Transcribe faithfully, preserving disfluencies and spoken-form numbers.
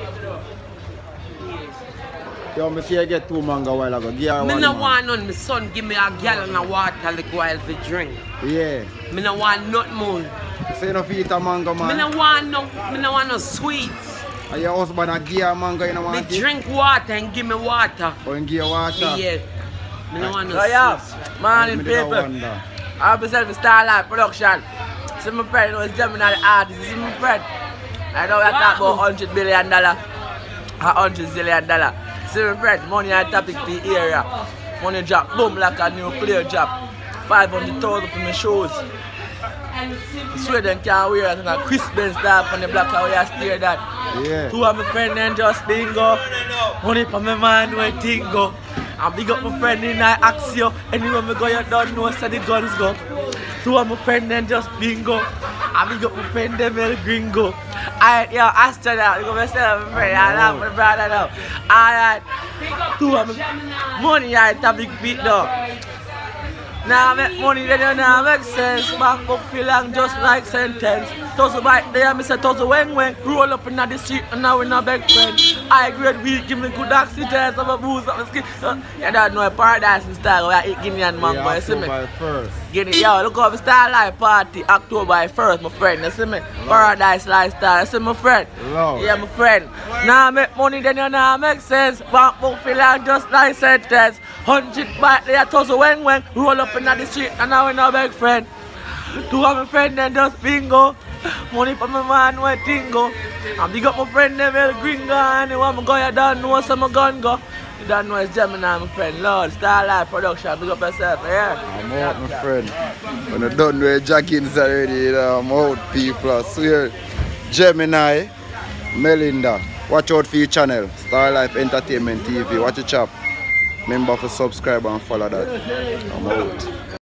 Yo, me see you get two mango a while ago. Give her Me one no man. want none. My son give me a gallon of water like while to drink. Yeah. Me no want nothing more. So you don't eat a mango, man? Me no want no, me no want no sweets. And your husband a give you mango, you don't Me want it? drink water and give me water. Or you give you water? Yeah. Me no want no So yeah, sweets. morning Me did a people. wonder. I'm myself a Starlight Production. See my friend who is Gemini artist. See my friend. I know we are talking about one hundred billion dollars. A one hundred zillion dollars. See my friend, money and topic for the area. Money drop, boom, like a new player drop. five hundred thousand for my shows. I swear them can't wear it. And a Chris Benz style on the black and we are steer that. Yeah. Two of my friends then just bingo. Money for my man when thing go. And big up my friend in I ask you. Anywhere me go you don't know so the guns go. Two of my friends then just bingo. And big up my friend them El Gringo. Alright, yo, Astra now. You go myself my friend. I love my brother now. Alright. Two of my money I have a big beat now. Now make money then you now make sense. Bank book feel long just like sentence. Toss right there, me say toss weng weng. Roll up in the street and now we no big friend. I grade weed, give me good oxygen, some booze up my skin. Uh, you don't know a paradise in style where I eat Guinea and mango, Yeah, you see me? October first. Guinea, yo, look how we Starlight party October first, my friend, you see me? Paradise lifestyle, you see my friend? Love. Yeah, my friend. Now make money then you now make sense. Bank book feel long just like sentence. Hundred baht there, toss weng weng. Roll up in the street and now we no big friend. Two of my friends then just bingo. Money for my man when tingo. And big up my friend them El Gringo. And the one go you don't know some my gun go. You don't know it's Gemini my friend. Lord, Starlight Production, big up yourself, yeah? I'm out, my friend. When I done with jackins already, you know, I'm out, people. I swear. Gemini, Melinda. Watch out for your channel. Starlight Entertainment T V. Watch your chop. Remember to subscribe and follow that. I'm out.